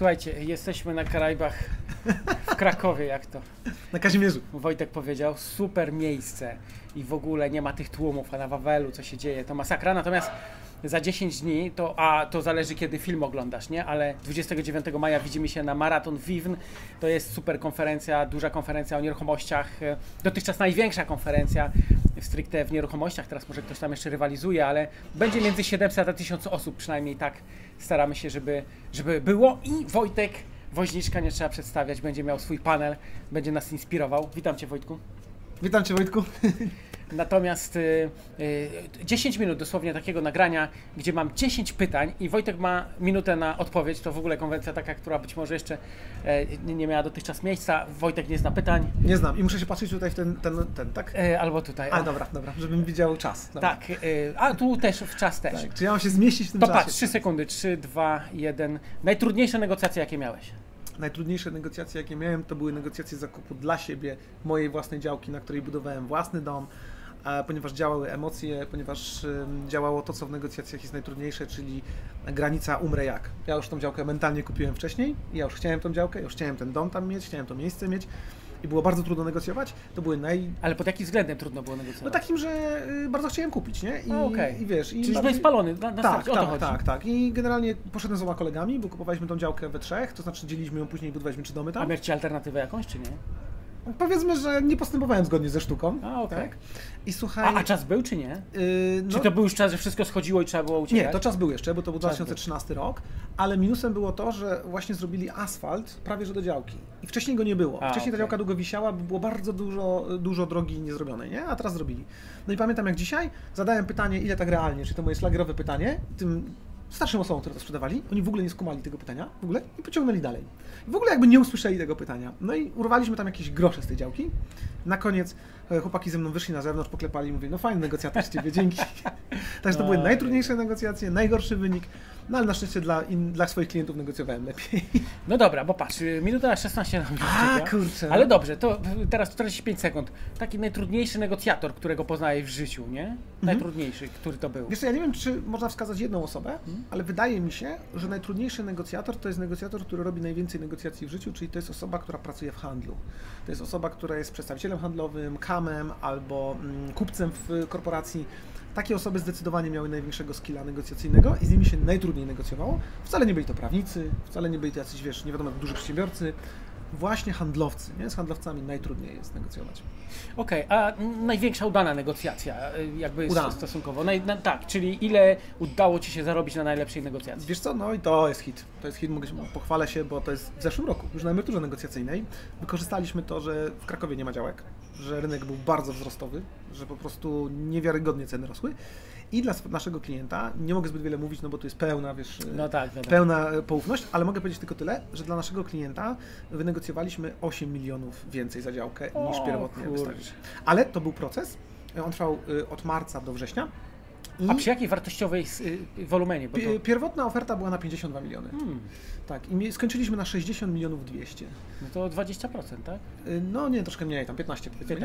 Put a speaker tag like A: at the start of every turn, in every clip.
A: Słuchajcie, jesteśmy na Karaibach w Krakowie, jak to
B: Na Kazimierzu.
A: Wojtek powiedział, super miejsce i w ogóle nie ma tych tłumów, a na Wawelu co się dzieje, to masakra, natomiast za 10 dni, to zależy kiedy film oglądasz, nie? Ale 29 maja widzimy się na Marathon Vivn, to jest super konferencja, duża konferencja o nieruchomościach, dotychczas największa konferencja stricte w nieruchomościach, teraz może ktoś tam jeszcze rywalizuje, ale będzie między 700 a 1000 osób, przynajmniej tak staramy się, żeby było i Wojtek Woźniczka, nie trzeba przedstawiać, będzie miał swój panel, będzie nas inspirował. Witam Cię, Wojtku.
B: Witam Cię, Wojtku.
A: Natomiast 10 minut dosłownie takiego nagrania, gdzie mam 10 pytań i Wojtek ma minutę na odpowiedź. To w ogóle konwencja taka, która być może jeszcze nie miała dotychczas miejsca. Wojtek nie zna pytań.
B: Nie znam i muszę się patrzeć tutaj w ten tak?
A: Albo tutaj.
B: A, dobra, żebym widział czas. Dobra.
A: Tak, a tu też w czas też.
B: Tak. Czy ja mam się zmieścić w tym
A: to
B: czasie?
A: Patrz, 3 sekundy, 3, 2, 1. Najtrudniejsze negocjacje, jakie miałeś?
B: Najtrudniejsze negocjacje, jakie miałem, to były negocjacje zakupu dla siebie mojej własnej działki, na której budowałem własny dom, ponieważ działały emocje, ponieważ działało to, co w negocjacjach jest najtrudniejsze, czyli granica umrę jak. Ja już tą działkę mentalnie kupiłem wcześniej, ja już chciałem tą działkę, już chciałem ten dom tam mieć, chciałem to miejsce mieć i było bardzo trudno negocjować. To były
A: Ale pod jakim względem trudno było negocjować?
B: No takim, że bardzo chciałem kupić, nie?
A: I
B: wiesz...
A: Czyli już byłeś spalony na starcie, o to chodzi.
B: Tak. I generalnie poszedłem z 2 kolegami, bo kupowaliśmy tą działkę we 3, to znaczy dzieliliśmy ją później i budowaliśmy 3 domy tam.
A: A mieliście alternatywę jakąś, czy nie?
B: Powiedzmy, że nie postępowałem zgodnie ze sztuką. Tak? I słuchaj...
A: A czas był, czy nie? Czy to był już czas, że wszystko schodziło i trzeba było uciekać?
B: Nie, to czas był jeszcze, bo to był 2013 rok, ale minusem było to, że właśnie zrobili asfalt prawie że do działki. I wcześniej go nie było. Wcześniej ta działka długo wisiała, bo było bardzo dużo drogi niezrobionej, nie? A teraz zrobili. No i pamiętam jak dzisiaj zadałem pytanie, ile tak realnie, czy to moje szlagierowe pytanie, tym starszym osobom, które to sprzedawali, oni w ogóle nie skumali tego pytania, w ogóle i pociągnęli dalej. W ogóle jakby nie usłyszeli tego pytania. No i urwaliśmy tam jakieś grosze z tej działki. Na koniec chłopaki ze mną wyszli na zewnątrz, poklepali i mówili, no fajny negocjator z Ciebie, dzięki. Także to były najtrudniejsze negocjacje, najgorszy wynik, no ale na szczęście dla swoich klientów negocjowałem lepiej.
A: No dobra, bo patrz, minuta 16 nam
B: kurczę.
A: Ale dobrze, to teraz 45 sekund. Taki najtrudniejszy negocjator, którego poznajesz w życiu, nie? Najtrudniejszy, który to był?
B: Wiesz co, ja nie wiem, czy można wskazać jedną osobę, ale wydaje mi się, że najtrudniejszy negocjator to jest negocjator, który robi najwięcej negocjacji w życiu, czyli to jest osoba, która pracuje w handlu. To jest osoba, która jest przedstawicielem handlowym, kamem albo kupcem w korporacji. Takie osoby zdecydowanie miały największego skilla negocjacyjnego i z nimi się najtrudniej negocjowało. Wcale nie byli to prawnicy, wcale nie byli to jacyś, wiesz, nie wiadomo jak duży przedsiębiorcy. Właśnie handlowcy, nie? Z handlowcami najtrudniej jest negocjować.
A: Okej, a największa udana negocjacja, jakby stosunkowo, tak, czyli ile udało Ci się zarobić na najlepszej negocjacji?
B: Wiesz co, no i to jest hit, pochwalę się, bo to jest w zeszłym roku, już na emeryturze negocjacyjnej. Wykorzystaliśmy to, że w Krakowie nie ma działek, że rynek był bardzo wzrostowy, że po prostu niewiarygodnie ceny rosły. I dla naszego klienta, nie mogę zbyt wiele mówić, no bo tu jest pełna, wiesz, pełna poufność, ale mogę powiedzieć tylko tyle, że dla naszego klienta wynegocjowaliśmy 8 milionów więcej za działkę niż pierwotnie wystawiliśmy. Ale to był proces, on trwał od marca do września.
A: A przy jakiej wartościowej wolumenie? Bo to...
B: Pierwotna oferta była na 52 miliony. Tak, i skończyliśmy na 60 milionów 200.
A: No to 20%, tak?
B: No nie, troszkę mniej, tam 15%.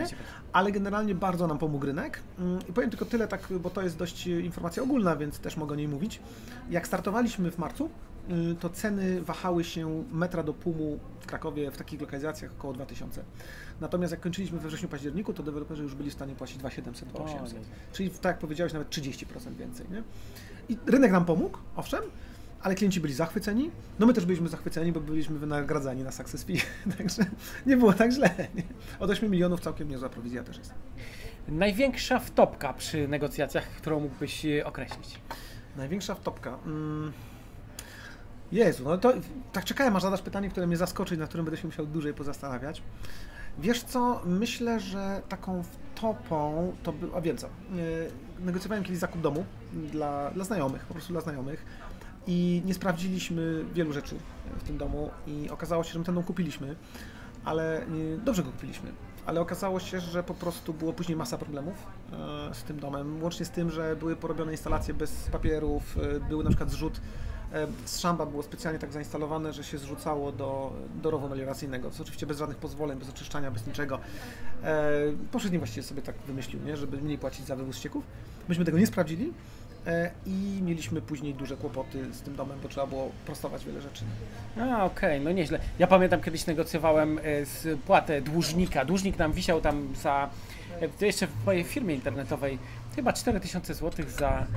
B: Ale generalnie bardzo nam pomógł rynek. I powiem tylko tyle, tak, bo to jest dość informacja ogólna, więc też mogę o niej mówić. Jak startowaliśmy w marcu, to ceny wahały się metra do PUM-u w Krakowie w takich lokalizacjach około 2000. Natomiast jak kończyliśmy we wrześniu, październiku, to deweloperzy już byli w stanie płacić 2700, 2800. Czyli tak jak powiedziałeś, nawet 30% więcej. Nie? I rynek nam pomógł, owszem, ale klienci byli zachwyceni. No my też byliśmy zachwyceni, bo byliśmy wynagradzani na success fee, także nie było tak źle. Nie? Od 8 milionów całkiem niezła prowizja też jest.
A: Największa wtopka przy negocjacjach, którą mógłbyś określić?
B: Największa wtopka? Jezu, no to tak czekałem, aż zadasz pytanie, które mnie zaskoczy i na którym będę się musiał dłużej pozastanawiać. Wiesz co, myślę, że taką wtopą to był, a wiem co, negocjowałem kiedyś zakup domu dla znajomych, po prostu dla znajomych i nie sprawdziliśmy wielu rzeczy w tym domu i okazało się, że my ten dom kupiliśmy, ale dobrze go kupiliśmy. Ale okazało się, że po prostu było później masa problemów z tym domem, łącznie z tym, że były porobione instalacje bez papierów, były na przykład zrzut z szamba było specjalnie tak zainstalowane, że się zrzucało do rowu melioracyjnego, co oczywiście bez żadnych pozwoleń, bez oczyszczania, bez niczego. Poprzedni właściwie sobie tak wymyślił, nie? Żeby mniej płacić za wywóz ścieków. Myśmy tego nie sprawdzili, i mieliśmy później duże kłopoty z tym domem, bo trzeba było prostować wiele rzeczy.
A: Okej, no nieźle. Ja pamiętam, kiedyś negocjowałem spłatę dłużnika. Dłużnik nam wisiał tam za, to jeszcze w mojej firmie internetowej, chyba 4000 zł za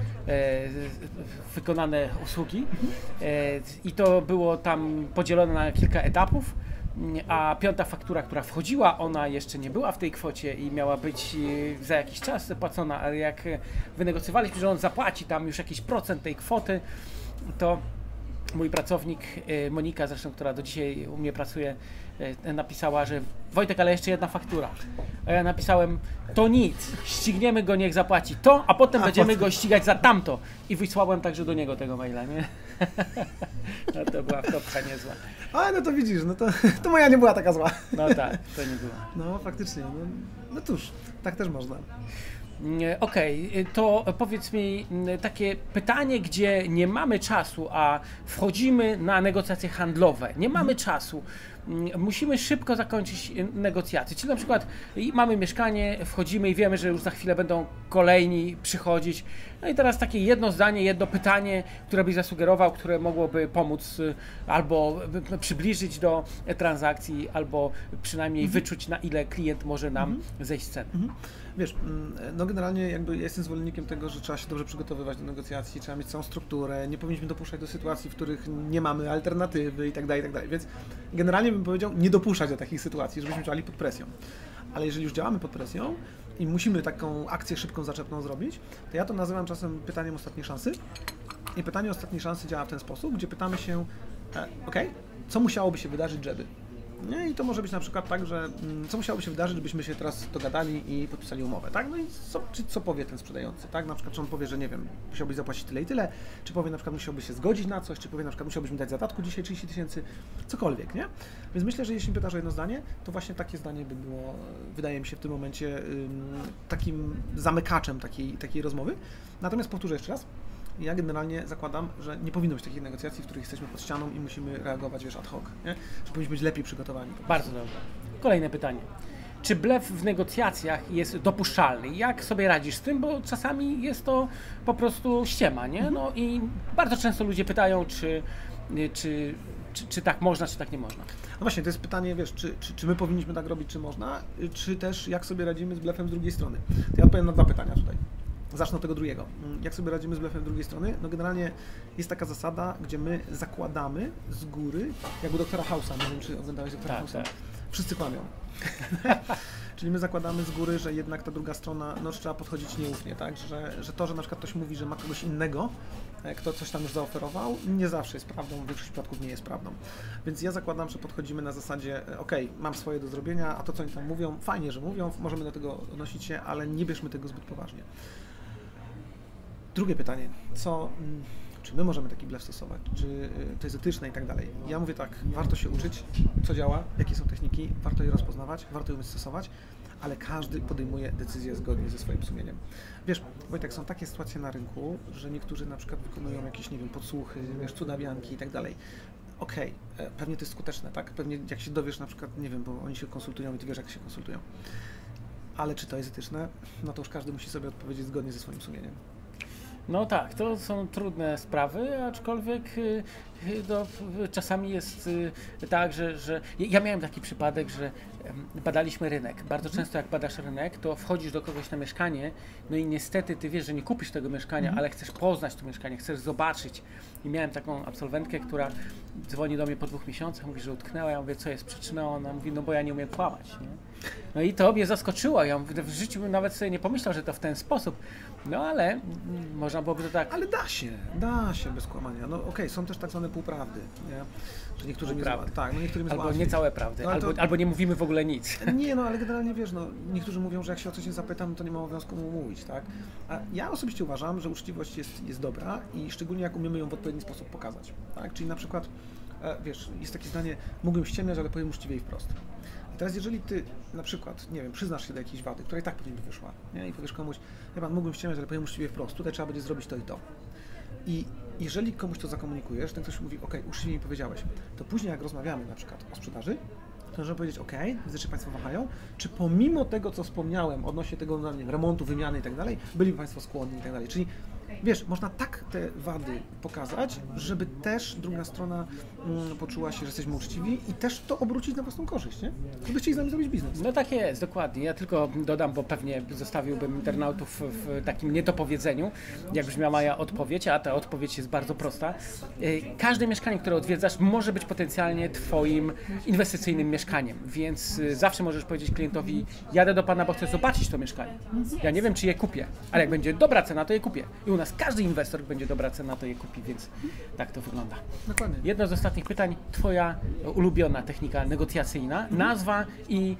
A: wykonane usługi i to było tam podzielone na kilka etapów, a piąta faktura, która wchodziła, ona jeszcze nie była w tej kwocie i miała być za jakiś czas płacona, ale jak wynegocjowaliśmy, że on zapłaci tam już jakiś procent tej kwoty, to mój pracownik, Monika zresztą, która do dzisiaj u mnie pracuje, napisała, że Wojtek, ale jeszcze jedna faktura. A ja napisałem, to nic, ścigniemy go, niech zapłaci to, a potem będziemy go ścigać za tamto. I wysłałem także do niego tego maila, nie? No to była wtopka niezła.
B: A no to widzisz, no to moja nie była taka zła.
A: No tak, to nie była.
B: No faktycznie, no cóż, tak też można.
A: Okej, to powiedz mi takie pytanie, gdzie nie mamy czasu, a wchodzimy na negocjacje handlowe. Nie mamy czasu. Musimy szybko zakończyć negocjacje. Czyli na przykład mamy mieszkanie, wchodzimy i wiemy, że już za chwilę będą kolejni przychodzić. No i teraz takie jedno zdanie, jedno pytanie, które byś zasugerował, które mogłoby pomóc albo przybliżyć do transakcji, albo przynajmniej wyczuć, na ile klient może nam zejść z ceny.
B: Wiesz, no generalnie jakby ja jestem zwolennikiem tego, że trzeba się dobrze przygotowywać do negocjacji, trzeba mieć całą strukturę, nie powinniśmy dopuszczać do sytuacji, w których nie mamy alternatywy i tak dalej, więc generalnie bym powiedział, nie dopuszczać do takich sytuacji, żebyśmy działali pod presją. Ale jeżeli już działamy pod presją i musimy taką akcję szybką, zaczepną zrobić, to ja to nazywam czasem pytaniem ostatniej szansy. I pytanie ostatniej szansy działa w ten sposób, gdzie pytamy się, co musiałoby się wydarzyć, żeby? Nie? I to może być na przykład tak, że co musiałoby się wydarzyć, żebyśmy się teraz dogadali i podpisali umowę, tak? No i co powie ten sprzedający, tak? Na przykład, czy on powie, że nie wiem, musiałbyś zapłacić tyle i tyle, czy powie na przykład, musiałbyś się zgodzić na coś, czy powie na przykład, musiałbyś mi dać zadatku dzisiaj 30 000, cokolwiek, nie? Więc myślę, że jeśli pytasz o jedno zdanie, to właśnie takie zdanie by było, wydaje mi się w tym momencie takim zamykaczem takiej rozmowy. Natomiast powtórzę jeszcze raz, ja generalnie zakładam, że nie powinno być takich negocjacji, w których jesteśmy pod ścianą i musimy reagować, wiesz, ad hoc, nie? Że powinniśmy być lepiej przygotowani.
A: Bardzo dobrze. Kolejne pytanie. Czy blef w negocjacjach jest dopuszczalny? Jak sobie radzisz z tym? Bo czasami jest to po prostu ściema, nie? No i bardzo często ludzie pytają, czy tak można, czy tak nie można.
B: No właśnie, to jest pytanie, wiesz, czy my powinniśmy tak robić, czy można, czy też jak sobie radzimy z blefem z drugiej strony. To ja odpowiem na dwa pytania tutaj. Zacznę od tego drugiego. Jak sobie radzimy z blefem z drugiej strony? No generalnie jest taka zasada, gdzie my zakładamy z góry, jak u doktora House'a, nie wiem, czy oglądałeś doktora House'a. Tak. Wszyscy kłamią. Czyli my zakładamy z góry, że jednak ta druga strona, no trzeba podchodzić nieufnie, tak? Że to, że na przykład ktoś mówi, że ma kogoś innego, kto coś tam już zaoferował, nie zawsze jest prawdą, w większości przypadków nie jest prawdą. Więc ja zakładam, że podchodzimy na zasadzie, mam swoje do zrobienia, a to, co oni tam mówią, fajnie, że mówią, możemy do tego odnosić się, ale nie bierzmy tego zbyt poważnie. Drugie pytanie, czy my możemy taki blef stosować, czy to jest etyczne i tak dalej. Ja mówię tak, warto się uczyć, co działa, jakie są techniki, warto je rozpoznawać, warto je umieć stosować, ale każdy podejmuje decyzję zgodnie ze swoim sumieniem. Wiesz, Wojtek, są takie sytuacje na rynku, że niektórzy na przykład wykonują jakieś, nie wiem, podsłuchy, wiesz, cudawianki i tak dalej. Pewnie to jest skuteczne, tak? Pewnie jak się dowiesz na przykład, nie wiem, bo oni się konsultują i ty wiesz, jak się konsultują. Ale czy to jest etyczne? No to już każdy musi sobie odpowiedzieć zgodnie ze swoim sumieniem.
A: No tak, to są trudne sprawy, aczkolwiek czasami jest tak, że ja miałem taki przypadek, że badaliśmy rynek. Bardzo często jak badasz rynek, to wchodzisz do kogoś na mieszkanie, no i niestety ty wiesz, że nie kupisz tego mieszkania, ale chcesz poznać to mieszkanie, chcesz zobaczyć. I miałem taką absolwentkę, która dzwoni do mnie po 2 miesiącach, mówi, że utknęła, ja mówię, co jest przyczyną, ona mówi, no bo ja nie umiem kłamać, nie? No i to mnie zaskoczyło, ja w życiu bym nawet sobie nie pomyślał, że to w ten sposób, no ale można byłoby to tak...
B: Ale da się bez kłamania, no są też tak zwane półprawdy, nie? Że niektórzy nie tak, no niektórzy
A: albo niecałe prawdy, no, albo nie mówimy w ogóle nic.
B: Nie, no ale generalnie wiesz, no niektórzy mówią, że jak się o coś nie zapytam, to nie mam obowiązku mu mówić, tak? A ja osobiście uważam, że uczciwość jest dobra i szczególnie jak umiemy ją w odpowiedni sposób pokazać, tak? Czyli na przykład, wiesz, jest takie zdanie, mógłbym ściemniać, ale powiem uczciwie i wprost. I teraz jeżeli ty na przykład, nie wiem, przyznasz się do jakiejś wady, która i tak pewnie by wyszła, nie? I powiesz komuś, mógłbym ściemniać, ale powiem uczciwie wprost, tutaj trzeba będzie zrobić to i to. I jeżeli komuś to zakomunikujesz, ten ktoś mówi, uczciwie mi powiedziałeś, to później jak rozmawiamy na przykład o sprzedaży, to możemy powiedzieć, widzę, że Państwo wahają, czy pomimo tego, co wspomniałem odnośnie tego, nie wiem, remontu, wymiany i tak dalej, byliby Państwo skłonni i tak dalej. Czyli wiesz, można tak te wady pokazać, żeby też druga strona poczuła się, że jesteśmy uczciwi i też to obrócić na własną korzyść, nie? Żeby chcieli z nami zrobić biznes.
A: No tak jest, dokładnie. Ja tylko dodam, bo pewnie zostawiłbym internautów w takim niedopowiedzeniu, jak brzmiała moja odpowiedź, a ta odpowiedź jest bardzo prosta. Każde mieszkanie, które odwiedzasz, może być potencjalnie Twoim inwestycyjnym mieszkaniem, więc zawsze możesz powiedzieć klientowi: jadę do Pana, bo chcę zobaczyć to mieszkanie. Ja nie wiem, czy je kupię, ale jak będzie dobra cena, to je kupię. I u nas każdy inwestor będzie dobra cena, to je kupi, więc tak to wygląda.
B: Dokładnie.
A: Jedno z ostatnich pytań, Twoja ulubiona technika negocjacyjna, nazwa i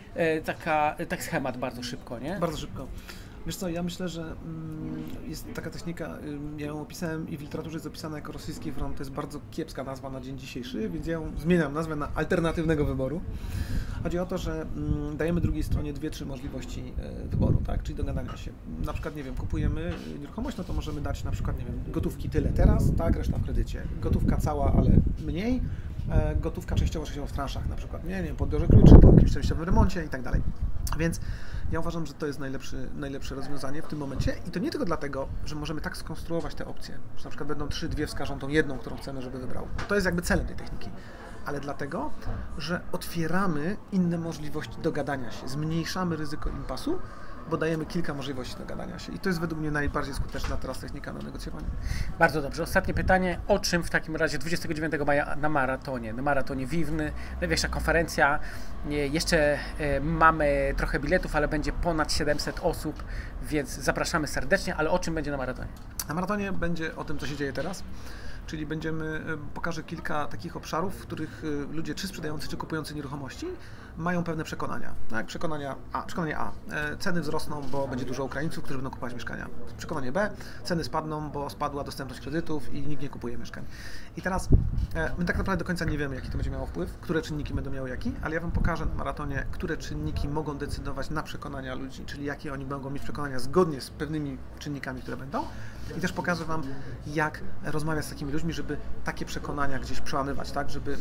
A: tak schemat bardzo szybko, nie?
B: Bardzo szybko. Wiesz co, ja myślę, że jest taka technika, ja ją opisałem i w literaturze jest opisana jako rosyjski front, to jest bardzo kiepska nazwa na dzień dzisiejszy, więc ja ją zmieniam nazwę na alternatywnego wyboru. Chodzi o to, że dajemy drugiej stronie 2-3 możliwości wyboru, tak? Czyli dogadania się. Na przykład, nie wiem, kupujemy nieruchomość, no to możemy dać na przykład, nie wiem, gotówki tyle teraz, tak? Reszta w kredycie. Gotówka cała, ale mniej. Gotówka częściowo w transzach na przykład, nie wiem, po odbiorze kluczy, po jakimś częściowym remoncie i tak dalej. Więc ja uważam, że to jest najlepsze rozwiązanie w tym momencie i to nie tylko dlatego, że możemy tak skonstruować te opcje, że na przykład będą 3, wskażą tą jedną, którą chcemy, żeby wybrał. To jest jakby celem tej techniki, ale dlatego, że otwieramy inne możliwości dogadania się, zmniejszamy ryzyko impasu, bo dajemy kilka możliwości dogadania się i to jest według mnie najbardziej skuteczna teraz technika na negocjowanie.
A: Bardzo dobrze. Ostatnie pytanie. O czym w takim razie 29 maja na maratonie Vivny, największa konferencja. Jeszcze mamy trochę biletów, ale będzie ponad 700 osób, więc zapraszamy serdecznie, ale o czym będzie na maratonie?
B: Na maratonie będzie o tym, co się dzieje teraz. Czyli pokażę kilka takich obszarów, w których ludzie, czy sprzedający, czy kupujący nieruchomości, mają pewne przekonania. Tak? Przekonanie A. Ceny wzrosną, bo będzie dużo Ukraińców, którzy będą kupować mieszkania. Przekonanie B. Ceny spadną, bo spadła dostępność kredytów i nikt nie kupuje mieszkań. I teraz my tak naprawdę do końca nie wiemy, jaki to będzie miało wpływ, które czynniki będą miały jaki, ale ja Wam pokażę na maratonie, które czynniki mogą decydować na przekonania ludzi, czyli jakie oni mogą mieć przekonania zgodnie z pewnymi czynnikami, które będą. I też pokażę Wam, jak rozmawiać z takimi ludźmi, żeby takie przekonania gdzieś przełamywać, tak, żeby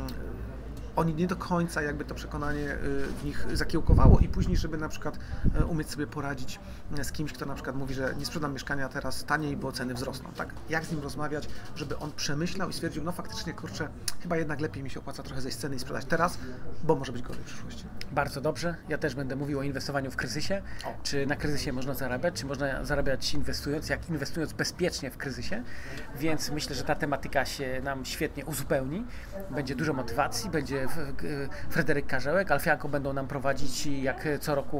B: oni nie do końca jakby to przekonanie w nich zakiełkowało i później, żeby na przykład umieć sobie poradzić z kimś, kto na przykład mówi, że nie sprzedam mieszkania teraz taniej, bo ceny wzrosną, tak? Jak z nim rozmawiać, żeby on przemyślał i stwierdził, no faktycznie, kurczę, chyba jednak lepiej mi się opłaca trochę zejść z ceny i sprzedać teraz, bo może być gorzej w przyszłości.
A: Bardzo dobrze. Ja też będę mówił o inwestowaniu w kryzysie. Czy na kryzysie można zarabiać, czy można zarabiać inwestując, jak inwestując bezpiecznie w kryzysie. Więc myślę, że ta tematyka się nam świetnie uzupełni. Będzie dużo motywacji, będzie Fryderyk Karzełek, Alfianko będą nam prowadzić jak co roku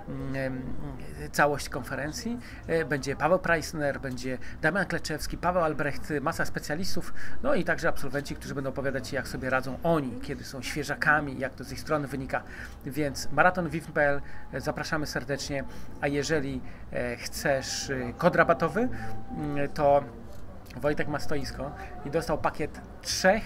A: całość konferencji. Będzie Paweł Preissner, będzie Damian Kleczewski, Paweł Albrecht, masa specjalistów, no i także absolwenci, którzy będą opowiadać, jak sobie radzą oni, kiedy są świeżakami, jak to z ich strony wynika. Więc maratonvivn.pl, zapraszamy serdecznie, a jeżeli chcesz kod rabatowy, to Wojtek ma stoisko i dostał pakiet 3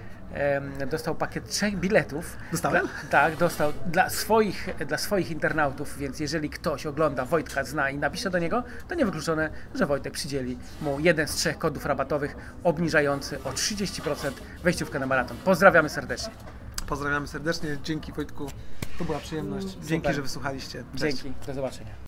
A: biletów.
B: Dostałem?
A: Tak, dostał dla swoich internautów, więc jeżeli ktoś ogląda Wojtka, zna i napisze do niego, to niewykluczone, że Wojtek przydzieli mu jeden z 3 kodów rabatowych obniżający o 30% wejściówkę na maraton. Pozdrawiamy serdecznie.
B: Pozdrawiamy serdecznie, dzięki Wojtku, to była przyjemność. Dzięki, że wysłuchaliście. Cześć.
A: Dzięki, do zobaczenia.